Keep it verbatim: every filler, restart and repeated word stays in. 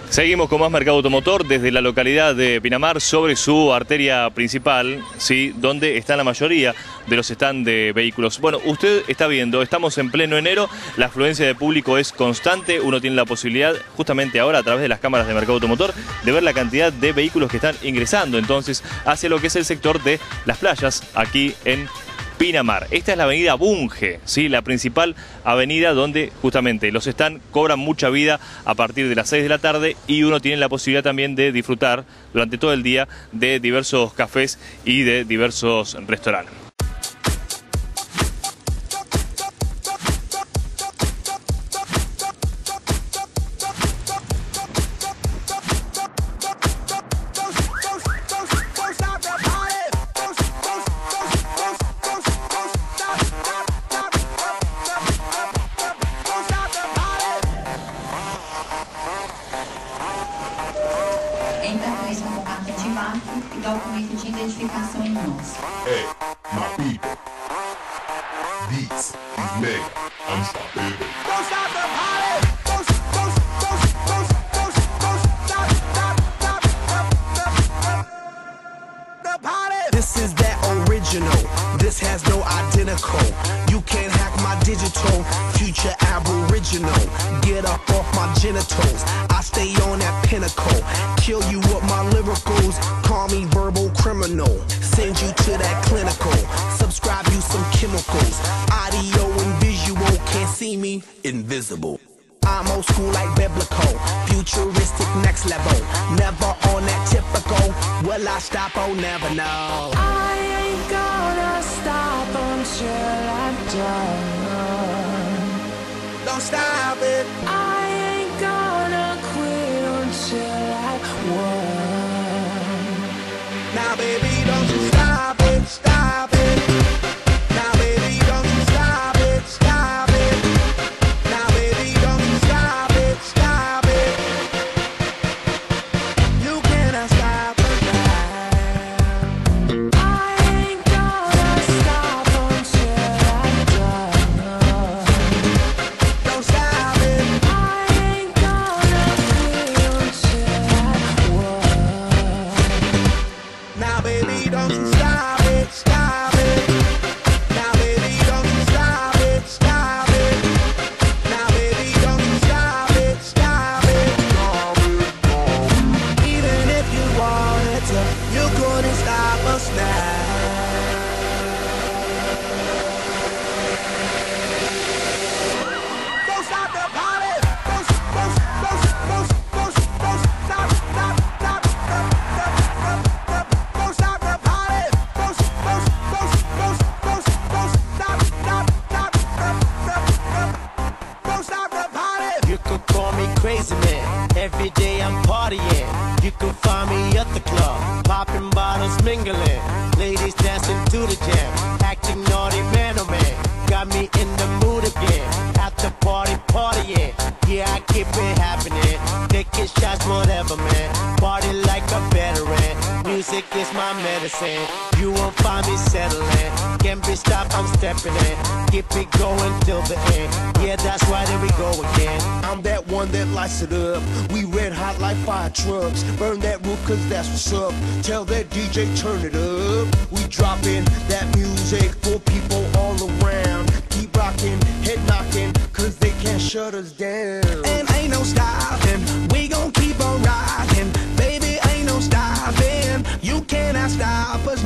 Seguimos con más mercado automotor desde la localidad de Pinamar sobre su arteria principal, ¿sí? Donde está la mayoría de los stands de vehículos. Bueno, usted está viendo, estamos en pleno enero, la afluencia de público es constante, uno tiene la posibilidad justamente ahora a través de las cámaras de mercado automotor de ver la cantidad de vehículos que están ingresando entonces hacia lo que es el sector de las playas aquí en Pinamar. Esta es la avenida Bunge, ¿sí? La principal avenida donde justamente los stands cobran mucha vida a partir de las seis de la tarde y uno tiene la posibilidad también de disfrutar durante todo el día de diversos cafés y de diversos restaurantes. Entra com esse contato ativado e documento de identificação em mãos. Hey, my people. This is mega unstoppable. Don't stop the party! Don't, don't, don't, don't, don't, don't stop, stop, stop, stop, stop the party! This is that original. This has no identical. You can't hack my digital. Future aboriginal. Get up off my genitals. I stay on that pinnacle. Kill you with my lyricals. Call me verbal criminal. Send you to that clinical. Subscribe you some chemicals. Audio and visual. Can't see me, invisible. I'm old school like biblical. Futuristic next level. Never on that typical. Will I stop? Oh, never know. I ain't gonna stop until I'm done. Don't stop it. I ain't gonna quit until I won. Now, baby, don't you stop it, stop it. Now, baby, don't you stop it, stop it. Now, baby, don't you stop it, stop it. You cannot stop it now. I ain't gonna stop until I'm done. Don't stop it. I ain't gonna quit until I won. Now, baby, don't you stop it, stop it. Now, baby, don't you stop it, stop it. Now, baby, don't you stop it, stop it. Even if you wanted to, you couldn't stop us now. Don't stop the party. Don't, don't, don't, don't, don't, don't stop, stop, stop, stop, stop, stop. Don't stop the party. Don't, don't, don't, don't, don't, don't stop, stop, stop, stop, stop, stop. Don't stop the party. You could call me crazy man. Every day I'm partying. You can find me at the club, popping bottles, mingling. Ladies dancing to the jam, acting naughty, man oh man. Got me in the mood again. At the party, partying. Yeah, I keep it happening. Taking shots, whatever, man. Party like a veteran. Music is my medicine. You won't find me settling. Can't be stopped, I'm stepping in. Keep it going till the end. Yeah, that's why there we go again. I'm that one that lights it up. We red hot like fire trucks. Burn that roof cause that's what's up. Tell that D J turn it up. We dropping that music for people all around. Keep rocking, head knocking, cause they can't shut us down. And ain't no stopping, we gon' keep on rocking. Baby, ain't no stopping, you cannot stop us